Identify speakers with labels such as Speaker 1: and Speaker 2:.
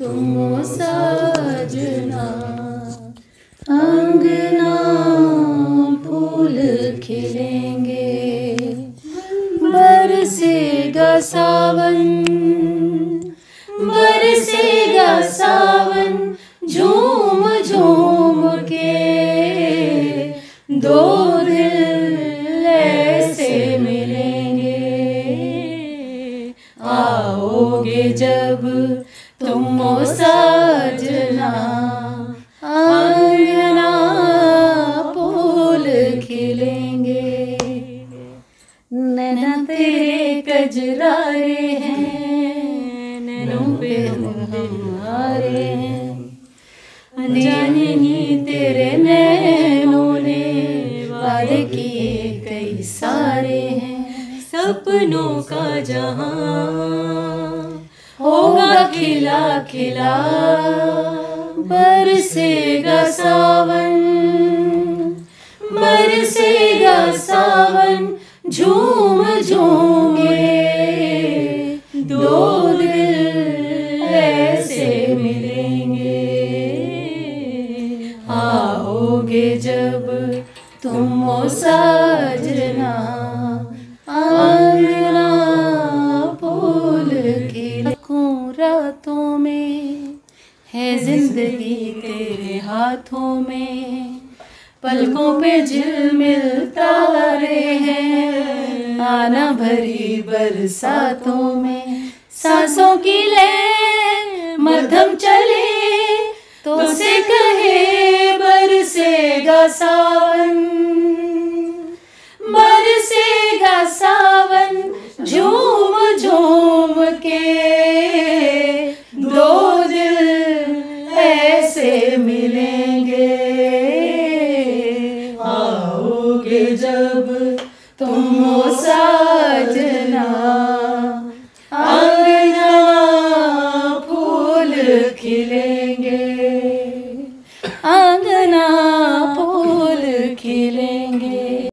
Speaker 1: तुम ओ साजना। अंगना फूल खिलेंगे, बरसेगा सावन, बरसेगा सावन, झूम झूम के दो दिल ऐसे मिलेंगे। आओगे जब तुम ओ साजना, अंगना फूल खिलेंगे। नैना तेरे कजरारे हैं, नैनों पे हमारे हैं, अनजाने नी तेरे नैनों ने वादे किए कई सारे हैं। सपनों का जहां होगा खिला खिला, बरसेगा सावन, बरसेगा सावन, झूम झूम के दो दिल ऐसे मिलेंगे। आओगे जब तुम ओ साजना, अंगना फूल खिले। रातों में है जिंदगी तेरे हाथों में, पलकों पे झिलमिल तारे हैं, आना भरी बरसातों में। सांसों की ले मध्यम चले तो से कहे बरसेगा सावन, बरसेगा सावन, झूम झूम के दो दिल ऐसे मिलेंगे। आओगे जब तुम ओ साजना, अंगना फूल खिले।